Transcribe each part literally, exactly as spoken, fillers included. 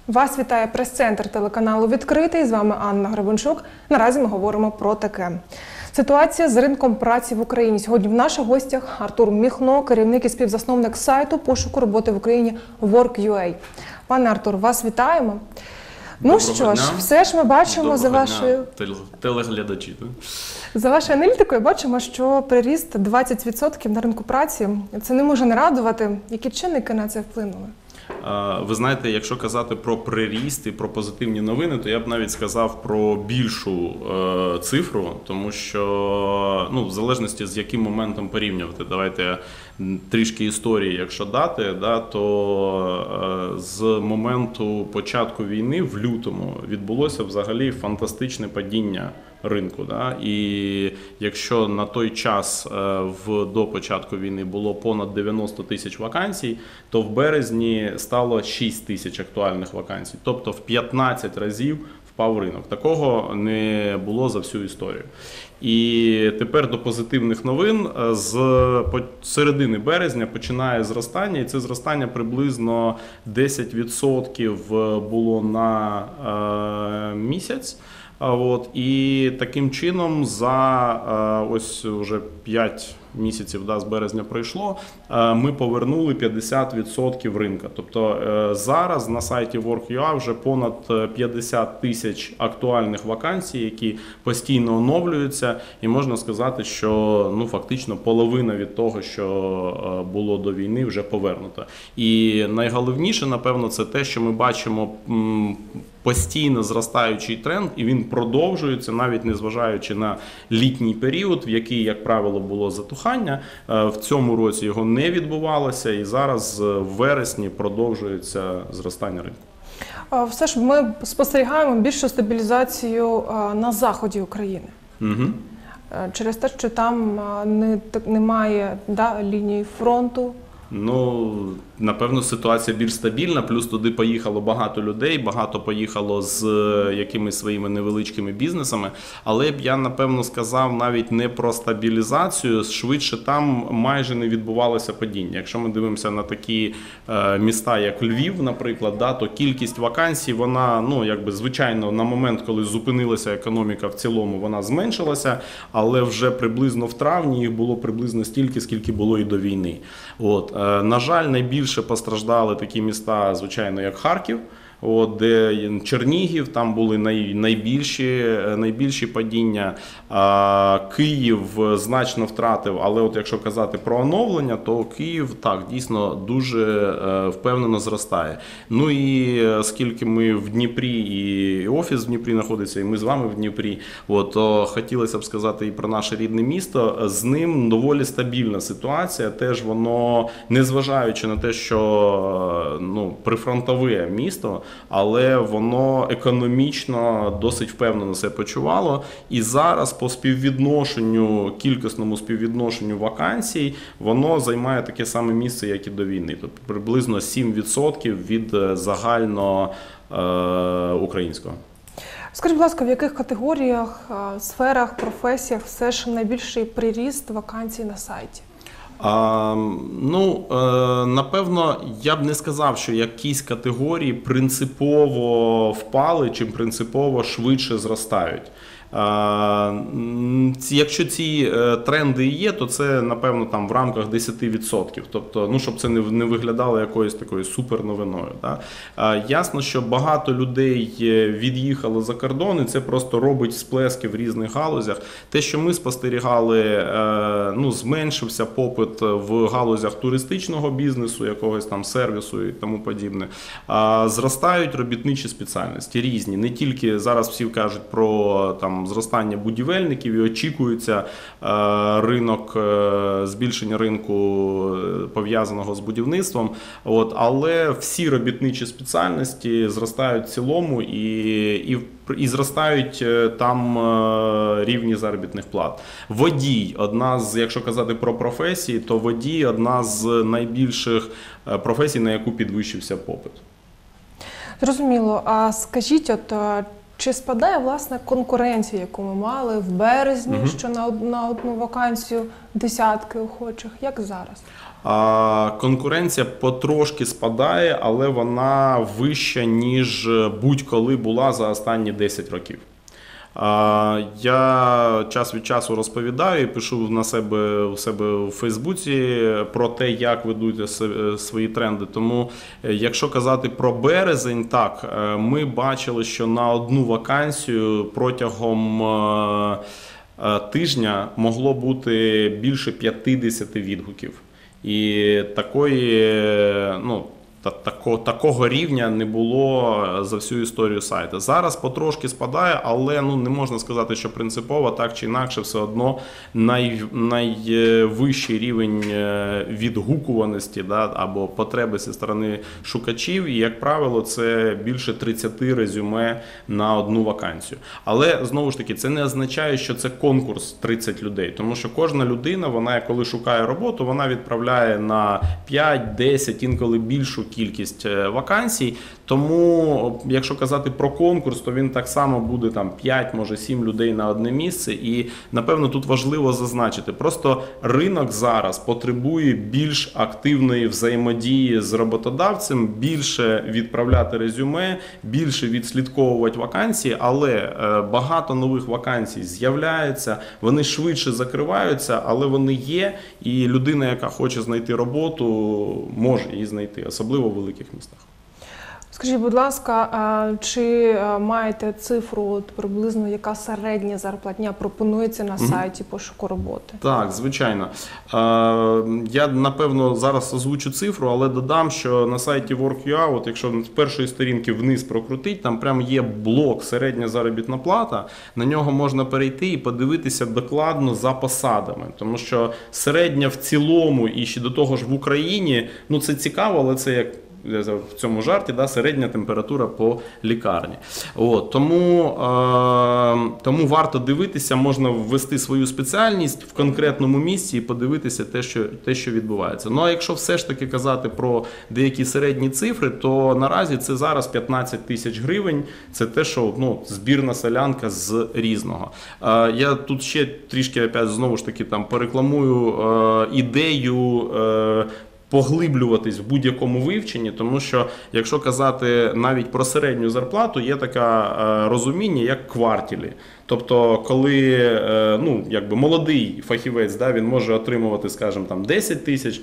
Вас вітає прес-центр телеканалу «Відкритий». З вами Анна Гребенчук. Наразі ми говоримо про таке. Ситуація з ринком праці в Україні. Сьогодні в наших гостях Артур Міхно, керівник і співзасновник сайту пошуку роботи в Україні ворк крапка ю а. Пане Артур, вас вітаємо. Ну що дня. ж, все ж ми бачимо Доброго за вашою дня, телеглядачі. За вашою аналітикою бачимо, що приріст двадцять відсотків на ринку праці. Це не може не радувати. Які чинники на це вплинули? Ви знаєте, якщо казати про приріст і про позитивні новини, то я б навіть сказав про більшу е, цифру, тому що, ну, в залежності з яким моментом порівнювати, давайте трішки історії, якщо дати, да, то е, з моменту початку війни в лютому відбулося взагалі фантастичне падіння ринку. Да? І якщо на той час е, в, до початку війни було понад дев'яносто тисяч вакансій, то в березні стало шість тисяч актуальних вакансій. Тобто в п'ятнадцять разів впав ринок. Такого не було за всю історію. І тепер до позитивних новин. З середини березня починає зростання, і це зростання приблизно десять відсотків було на е, місяць. От, і таким чином за ось вже п'ять місяців, да, з березня пройшло, ми повернули п'ятдесят відсотків ринка. Тобто зараз на сайті ворк крапка ю а вже понад п'ятдесят тисяч актуальних вакансій, які постійно оновлюються, і можна сказати, що, ну, фактично половина від того, що було до війни, вже повернута. І найголовніше, напевно, це те, що ми бачимо постійно зростаючий тренд, і він продовжується, навіть незважаючи на літній період, в який, як правило, було затухання. В цьому році його не відбувалося, і зараз в вересні продовжується зростання ринку. Все ж ми спостерігаємо більшу стабілізацію на заході України. Угу. Через те, що там не, немає, да, лінії фронту. Ну, напевно, ситуація більш стабільна, плюс туди поїхало багато людей, багато поїхало з якимись своїми невеличкими бізнесами, але б я, напевно, сказав навіть не про стабілізацію, швидше там майже не відбувалося падіння. Якщо ми дивимося на такі е, міста, як Львів, наприклад, да, то кількість вакансій, вона, ну, якби, звичайно, на момент, коли зупинилася економіка в цілому, вона зменшилася, але вже приблизно в травні їх було приблизно стільки, скільки було і до війни. От. На жаль, найбільше постраждали такі міста, звичайно, як Харків, от, де Чернігів, там були най, найбільші, найбільші падіння. А, Київ значно втратив, але от якщо казати про оновлення, то Київ, так, дійсно дуже е, впевнено зростає. Ну і оскільки ми в Дніпрі, і офіс в Дніпрі знаходиться, і ми з вами в Дніпрі, от, то хотілося б сказати і про наше рідне місто. З ним доволі стабільна ситуація, теж воно, незважаючи на те, що, ну, прифронтове місто, але воно економічно досить впевнено себе почувало. І зараз по співвідношенню, кількісному співвідношенню вакансій, воно займає таке саме місце, як і до війни. Тобто приблизно сім відсотків від загально е, українського. Скажіть, будь ласка, в яких категоріях, сферах, професіях все ж найбільший приріст вакансій на сайті? А, ну, е, напевно, я б не сказав, що якісь категорії принципово впали чи принципово швидше зростають. А, якщо ці тренди і є, то це, напевно, там в рамках десять відсотків. Тобто, ну, щоб це не, не виглядало якоюсь такою суперновиною. Да? А, ясно, що багато людей від'їхало за кордон, і це просто робить всплески в різних галузях. Те, що ми спостерігали, ну, зменшився попит в галузях туристичного бізнесу, якогось там сервісу і тому подібне. А, зростають робітничі спеціальності різні. Не тільки зараз всі кажуть про там зростання будівельників і очікується е, ринок, е, збільшення ринку пов'язаного з будівництвом, от, але всі робітничі спеціальності зростають в цілому і, і, і зростають там е, рівні заробітних плат. Водій, одна з, якщо казати про професії, то водій одна з найбільших професій, на яку підвищився попит. Зрозуміло. А скажіть, от, чи чи спадає, власне, конкуренція, яку ми мали в березні, Мгм. що на, од- на одну вакансію десятки охочих, як зараз? А, конкуренція потрошки спадає, але вона вища, ніж будь-коли була за останні десять років. А, Я час від часу розповідаю і пишу на себе, у себе у Фейсбуці про те, як ведуть се- свої тренди. Тому, е, якщо казати про березень, так, е, ми бачили, що на одну вакансію протягом е, е, тижня могло бути більше п'ятдесят відгуків. І такої, е, ну, та- тако- такого рівня не було за всю історію сайту. Зараз потрошки спадає, але ну, не можна сказати, що принципово, так чи інакше, все одно най, найвищий рівень е, відгукуваності, да, або потреби зі сторони шукачів. І, як правило, це більше тридцять резюме на одну вакансію. Але, знову ж таки, це не означає, що це конкурс тридцять людей. Тому що кожна людина, вона, коли шукає роботу, вона відправляє на п'ять, десять, інколи більшу кількість е, вакансій. Тому, якщо казати про конкурс, то він так само буде там п'ять, може сім людей на одне місце. І, напевно, тут важливо зазначити, просто ринок зараз потребує більш активної взаємодії з роботодавцем, більше відправляти резюме, більше відслідковувати вакансії, але е, багато нових вакансій з'являється, вони швидше закриваються, але вони є, і людина, яка хоче знайти роботу, може її знайти, особливо в великих містах. Скажіть, будь ласка, а чи а, маєте цифру от, приблизно, яка середня зарплатня пропонується на сайті пошуку роботи? Так, звичайно. Е, Я, напевно, зараз озвучу цифру, але додам, що на сайті Work.ua, от якщо з першої сторінки вниз прокрутить, там прямо є блок «Середня заробітна плата», на нього можна перейти і подивитися докладно за посадами. Тому що середня в цілому і ще до того ж в Україні, ну це цікаво, але це як в цьому жарті, да, середня температура по лікарні. От, тому, е, тому варто дивитися, можна ввести свою спеціальність в конкретному місці і подивитися те, що, те, що відбувається. Ну а якщо все ж таки казати про деякі середні цифри, то наразі це зараз п'ятнадцять тисяч гривень. Це те, що ну, збірна селянка з Різного. Е, я тут ще трішки опять, знову ж таки там порекламую е, ідею е, поглиблюватись в будь-якому вивченні, тому що, якщо казати навіть про середню зарплату, є таке розуміння, як квартілі. Тобто, коли е, ну, якби молодий фахівець, да, він може отримувати, скажімо, там десять тисяч,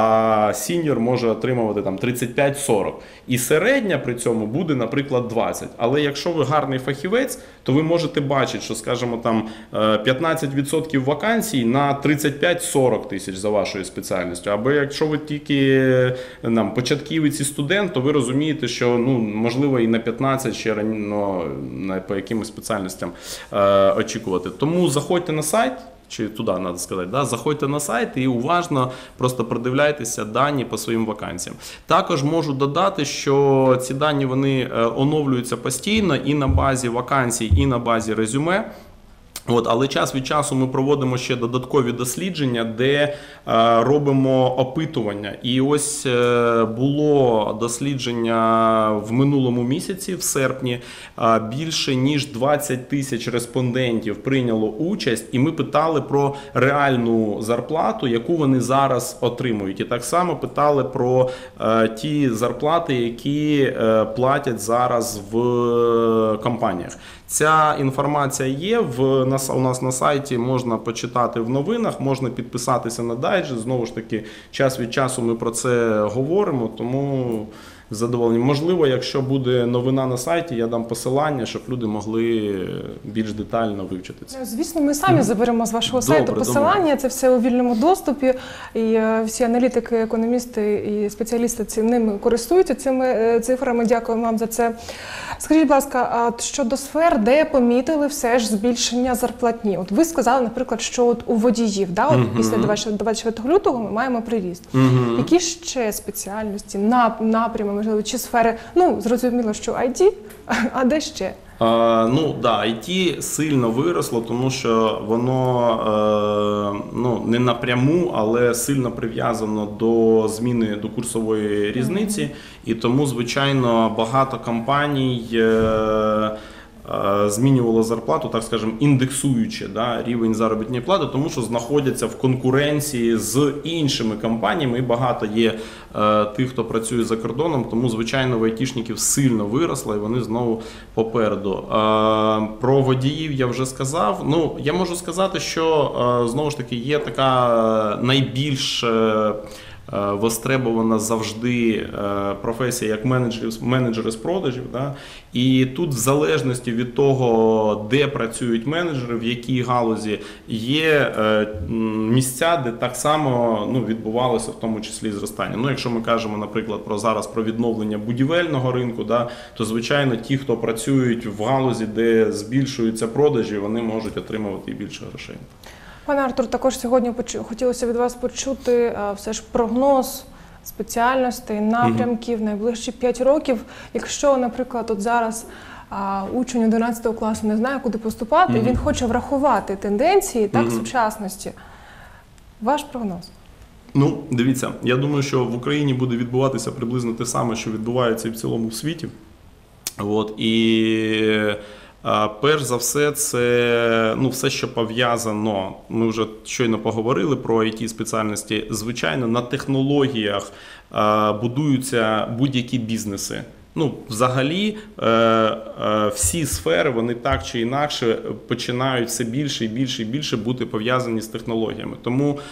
а сіньор може отримувати там тридцять п'ять сорок. І середня при цьому буде, наприклад, двадцять. Але якщо ви гарний фахівець, то ви можете бачити, що, скажімо, там п'ятнадцять відсотків вакансій на тридцять п'ять сорок тисяч за вашою спеціальністю. Або якщо ви тільки нам, початківець і студент, то ви розумієте, що ну, можливо і на п'ятнадцять ще ну, по якимось спеціальностям очікувати. Тому заходьте на сайт, чи туди, треба сказати, да? Заходьте на сайт і уважно просто продивляйтеся дані по своїм вакансіям. Також можу додати, що ці дані вони оновлюються постійно і на базі вакансій, і на базі резюме. От, але час від часу ми проводимо ще додаткові дослідження, де е, робимо опитування. І ось е, було дослідження в минулому місяці, в серпні, е, більше ніж двадцять тисяч респондентів прийняло участь, і ми питали про реальну зарплату, яку вони зараз отримують. І так само питали про е, ті зарплати, які е, платять зараз в компаніях. Ця інформація є, в, нас, у нас на сайті можна почитати в новинах, можна підписатися на дайджест, знову ж таки, час від часу ми про це говоримо, тому задоволені. Можливо, якщо буде новина на сайті, я дам посилання, щоб люди могли більш детально вивчити це. Звісно, ми самі заберемо з вашого Добре, сайту посилання, добре. це все у вільному доступі, і е, всі аналітики, економісти і спеціалісти ці, ними користуються, цими е, цифрами. Дякую вам за це. Скажіть, будь ласка, а щодо сфер, де помітили все ж збільшення зарплатні? От ви сказали, наприклад, що от у водіїв, да, от Мгм. після двадцять четвертого лютого ми маємо приріст. Мгм. Які ще спеціальності, нап- напрями, можливо, чи сфери? Ну, зрозуміло, що ай ті, а де ще? Е, ну, да, ай ті сильно виросло, тому що воно е, ну, не напряму, але сильно прив'язано до зміни, до курсової різниці. І тому, звичайно, багато компаній е, змінювало зарплату, так скажемо, індексуючи, да, рівень заробітної плати, тому що знаходяться в конкуренції з іншими компаніями, і багато є е, тих, хто працює за кордоном, тому, звичайно, в айтішників сильно виросло, і вони знову попереду. Е, про водіїв я вже сказав. Ну, я можу сказати, що, е, знову ж таки, є така найбільш е, востребована завжди професія як менеджери, менеджери з продажів. Да? І тут в залежності від того, де працюють менеджери, в якій галузі, є місця, де так само ну, відбувалося в тому числі зростання. Ну, якщо ми кажемо, наприклад, про зараз про відновлення будівельного ринку, да, то, звичайно, ті, хто працюють в галузі, де збільшуються продажі, вони можуть отримувати і більше грошей. Пане Артур, також сьогодні почу... хотілося від вас почути а, все ж прогноз спеціальностей, напрямків угу. найближчі п'ять років. Якщо, наприклад, от зараз а, учень одинадцятого класу не знає, куди поступати, угу. і він хоче врахувати тенденції так, угу. сучасності. Ваш прогноз? Ну, дивіться, я думаю, що в Україні буде відбуватися приблизно те саме, що відбувається і в цілому в світі. От, і... Перш за все, це ну, все, що пов'язано, ми вже щойно поговорили про ай ті-спеціальності, звичайно, на технологіях будуються будь-які бізнеси. Ну, взагалі, е, е, всі сфери, вони так чи інакше починають все більше і більше і більше бути пов'язані з технологіями. Тому е,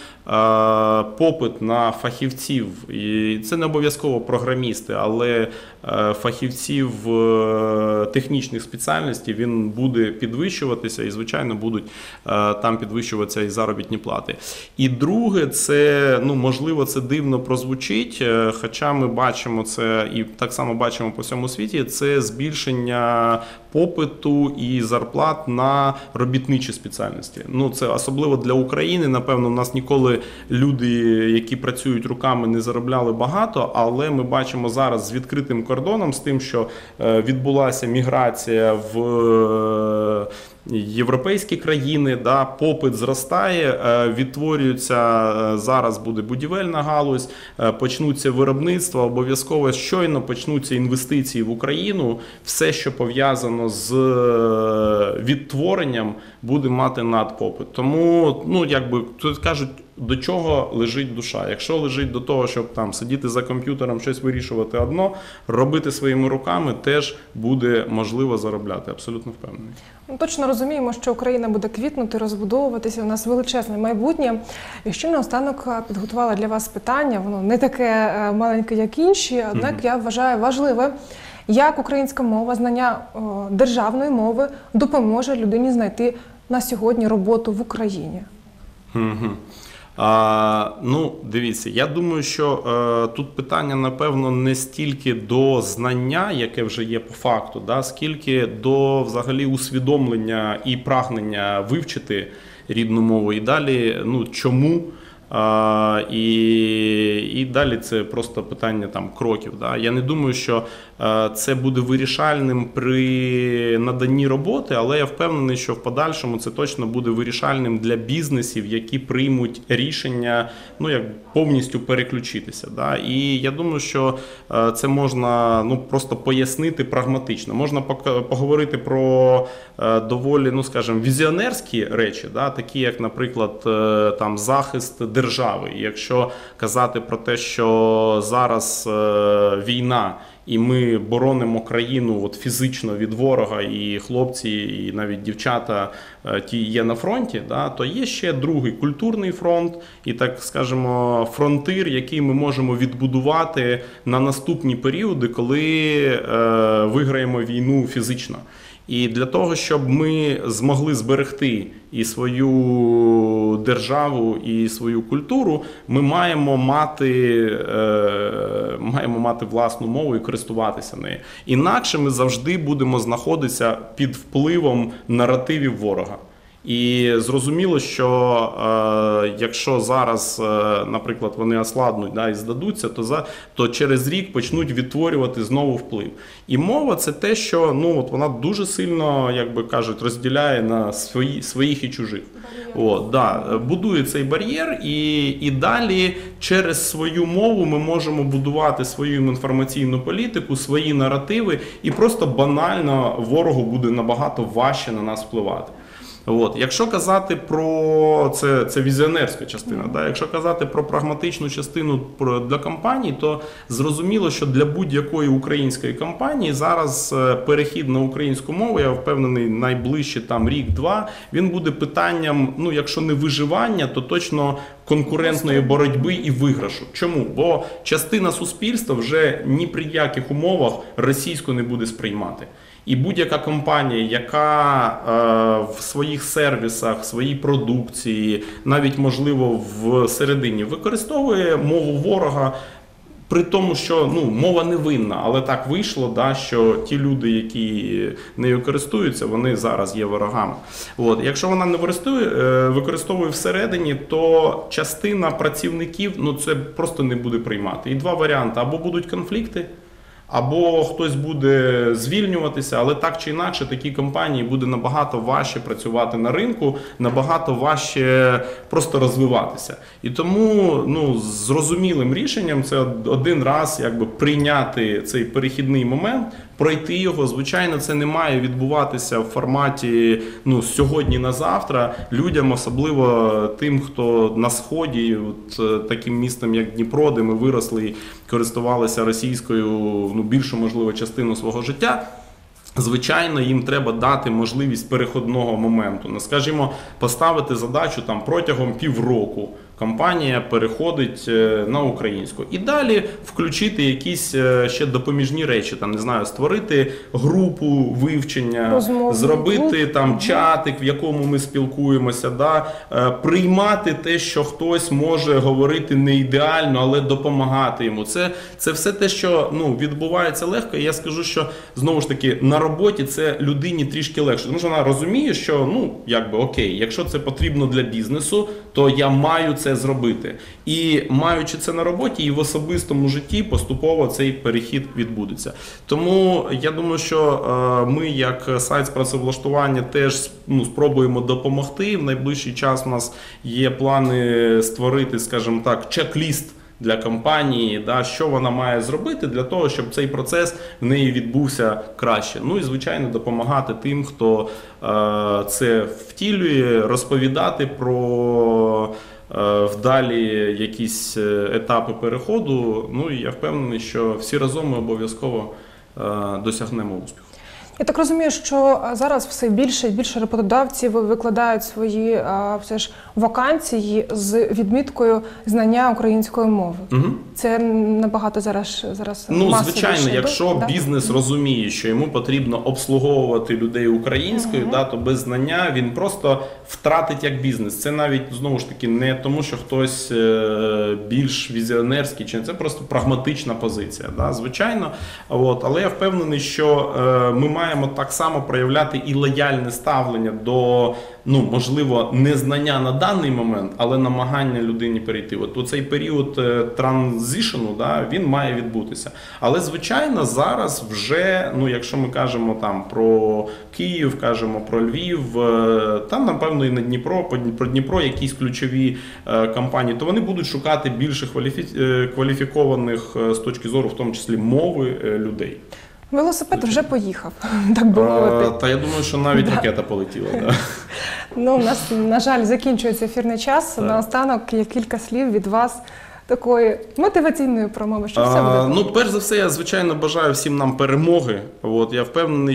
попит на фахівців, і це не обов'язково програмісти, але е, фахівців е, технічних спеціальностей, він буде підвищуватися і, звичайно, будуть е, там підвищуватися і заробітні плати. І друге, це, ну, можливо, це дивно прозвучить, е, хоча ми бачимо це і так само бачимо по всьому світі, це збільшення попиту і зарплат на робітничі спеціальності. Ну, це особливо для України, напевно, у нас ніколи люди, які працюють руками, не заробляли багато, але ми бачимо зараз з відкритим кордоном, з тим, що відбулася міграція в європейські країни, да, попит зростає, відтворюється, зараз буде будівельна галузь, почнуться виробництва, обов'язково щойно почнуться інвестиції в Україну, все, що пов'язано з відтворенням, буде мати надпопит. Тому, ну, якби, тут кажуть, до чого лежить душа. Якщо лежить до того, щоб там сидіти за комп'ютером, щось вирішувати одно, робити своїми руками теж буде можливо заробляти. Абсолютно впевнений. Ми точно розуміємо, що Україна буде квітнути, розбудовуватися, у нас величезне майбутнє. І ще наостанок підготувала для вас питання, воно не таке маленьке, як інші, однак mm-hmm. я вважаю важливе, як українська мова, знання о, державної мови допоможе людині знайти на сьогодні роботу в Україні. Mm-hmm. А, ну, дивіться, я думаю, що е, тут питання, напевно, не стільки до знання, яке вже є по факту, да, скільки до взагалі усвідомлення і прагнення вивчити рідну мову. І далі, ну, чому? А, і, і далі це просто питання там кроків. Да. Я не думаю, що а, це буде вирішальним при наданні роботи, але я впевнений, що в подальшому це точно буде вирішальним для бізнесів, які приймуть рішення, ну, як повністю переключитися. Да. І я думаю, що а, це можна, ну, просто пояснити прагматично. Можна поговорити про а, доволі, ну, скажімо, візіонерські речі, да, такі як, наприклад, там захист держави. Держави. І якщо казати про те, що зараз е, війна, і ми боронимо країну от, фізично від ворога, і хлопці, і навіть дівчата е, ті є на фронті, да, то є ще другий культурний фронт, і, так скажемо, фронтир, який ми можемо відбудувати на наступні періоди, коли е, виграємо війну фізично. І для того, щоб ми змогли зберегти і свою державу, і свою культуру, ми маємо мати, е, маємо мати власну мову і користуватися нею. Інакше ми завжди будемо знаходитися під впливом наративів ворога. І зрозуміло, що е, якщо зараз, е, наприклад, вони ослабнуть, да, і здадуться, то, за, то через рік почнуть відтворювати знову вплив. І мова – це те, що ну, от вона дуже сильно, як би кажуть, розділяє на свої, своїх і чужих. От, да, будує цей бар'єр, і, і далі через свою мову ми можемо будувати свою інформаційну політику, свої наративи, і просто банально ворогу буде набагато важче на нас впливати. От. Якщо казати про це, це візіонерська частина, да? Якщо казати про прагматичну частину для компаній, то зрозуміло, що для будь-якої української компанії зараз перехід на українську мову, я впевнений, найближче там рік-два, він буде питанням, ну якщо не виживання, то точно конкурентної боротьби і виграшу. Чому? Бо частина суспільства вже ні при яких умовах російську не буде сприймати. І будь-яка компанія, яка е, в своїх сервісах, в своїй продукції, навіть, можливо, всередині використовує мову ворога, при тому, що ну, мова не винна, але так вийшло, да, що ті люди, які нею користуються, вони зараз є ворогами. От. Якщо вона не використовує, використовує всередині, то частина працівників ну, це просто не буде приймати. І два варіанти. Або будуть конфлікти, або хтось буде звільнюватися, але так чи інакше такі компанії буде набагато важче працювати на ринку, набагато важче просто розвиватися. І тому ну, зрозумілим рішенням це один раз якби, прийняти цей перехідний момент, пройти його. Звичайно, це не має відбуватися в форматі ну, з сьогодні на завтра. Людям, особливо тим, хто на Сході, от, таким містом, як Дніпро, де ми виросли і користувалися російською ну, більшу, можливо, частину свого життя, звичайно, їм треба дати можливість переходного моменту. Ну, скажімо, поставити задачу там, протягом півроку. Компанія переходить на українську. І далі включити якісь ще допоміжні речі, там, не знаю, створити групу вивчення, розмову, зробити груп. Там чатик, в якому ми спілкуємося, да? Приймати те, що хтось може говорити не ідеально, але допомагати йому. Це, це все те, що ну, відбувається легко. І я скажу, що, знову ж таки, на роботі це людині трішки легше. Тому що вона розуміє, що, ну, якби, окей, якщо це потрібно для бізнесу, то я маю це зробити. І маючи це на роботі, і в особистому житті поступово цей перехід відбудеться. Тому я думаю, що ми, як сайт з працевлаштування, теж ну, спробуємо допомогти. В найближчий час у нас є плани створити, скажімо так, чек-ліст для компанії, да, що вона має зробити для того, щоб цей процес в неї відбувся краще. Ну і, звичайно, допомагати тим, хто е, це втілює, розповідати про е, вдалі якісь етапи переходу. Ну і я впевнений, що всі разом ми обов'язково е, досягнемо успіху. Я так розумію, що зараз все більше і більше роботодавців викладають свої а, все ж вакансії з відміткою знання української мови. Угу. Це набагато зараз зараз Ну, звичайно, якщо да? бізнес розуміє, що йому потрібно обслуговувати людей українською, угу. да, то без знання він просто втратить як бізнес. Це навіть, знову ж таки, не тому, що хтось більш візіонерський, чи це просто прагматична позиція. Да, звичайно, от, але я впевнений, що ми маємо маємо так само проявляти і лояльне ставлення до, ну, можливо, незнання на даний момент, але намагання людині перейти. От у цей період транзишену, да, він має відбутися. Але, звичайно, зараз вже, ну, якщо ми кажемо там про Київ, кажемо про Львів, там, напевно, і на Дніпро, про Дніпро якісь ключові компанії, то вони будуть шукати більше кваліфікованих з точки зору, в тому числі, мови людей. Велосипед вже поїхав, так би мовити. Та я думаю, що навіть да. ракета полетіла. Да. Ну, у нас, на жаль, закінчується ефірний час. Так. Наостанок є кілька слів від вас такої мотиваційної промови, що все буде. Ну, перш за все, я, звичайно, бажаю всім нам перемоги. От, я впевнений,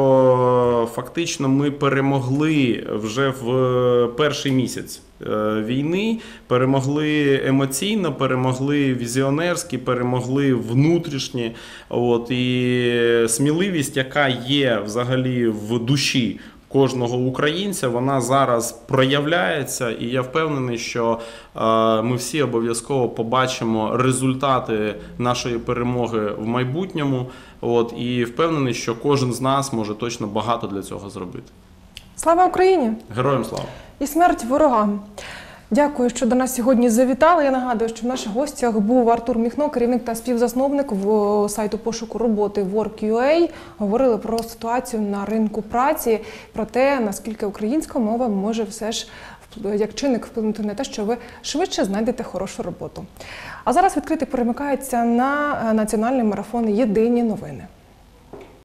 що фактично ми перемогли вже в перший місяць війни, перемогли емоційно, перемогли візіонерськи, перемогли внутрішні. От, і сміливість, яка є взагалі в душі кожного українця, вона зараз проявляється, і я впевнений, що е, ми всі обов'язково побачимо результати нашої перемоги в майбутньому. От, і впевнений, що кожен з нас може точно багато для цього зробити. Слава Україні! Героям слава! І смерть ворогам! Дякую, що до нас сьогодні завітали. Я нагадую, що в наших гостях був Артур Міхно, керівник та співзасновник в сайту пошуку роботи Work.ua. Говорили про ситуацію на ринку праці, про те, наскільки українська мова може все ж як чинник вплинути на те, що ви швидше знайдете хорошу роботу. А зараз відкритий перемикається на національний марафон «Єдині новини».